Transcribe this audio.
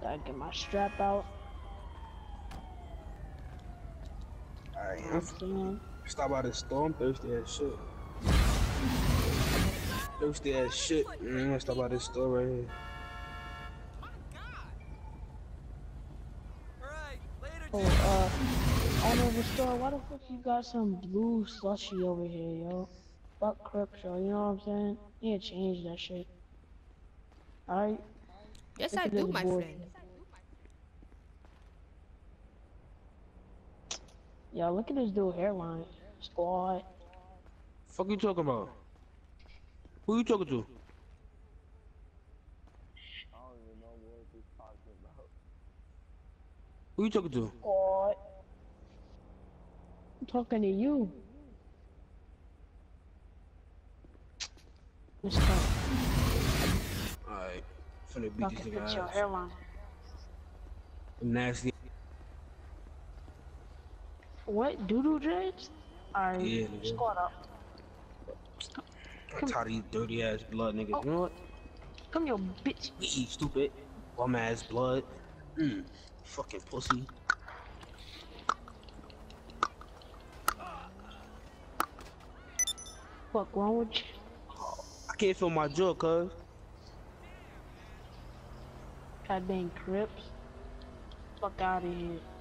Gotta get my strap out. Alright, You know what I'm saying? stop by the store. I'm thirsty as shit. Thirsty as shit. I'm gonna stop by this store right here. Owner of the store, why the fuck you got some blue slushy over here, yo? Fuck Crip, yo, you know what I'm saying? You need to change that shit. Alright? Yes, Look I at do, this my bullshit. friend. Yo, look at this dude hairline. Squad. Fuck you talking about? Who you talking to? I don't even know what he's talking about. Who you talking to? Squad. I'm talking to you. Let's go. Alright. Finna beat I these can niggas fix your ass. hairline. Nasty. What? Doodle dreads? Alright. Yeah, nigga. Squad up. I'm tired of these dirty ass blood niggas. Oh. You know what? Come here, bitch. Eat stupid. Bum ass blood. Fucking pussy. Fuck wrong with you? I can't feel my jaw, cuz. Goddamn Crips. Fuck out of here.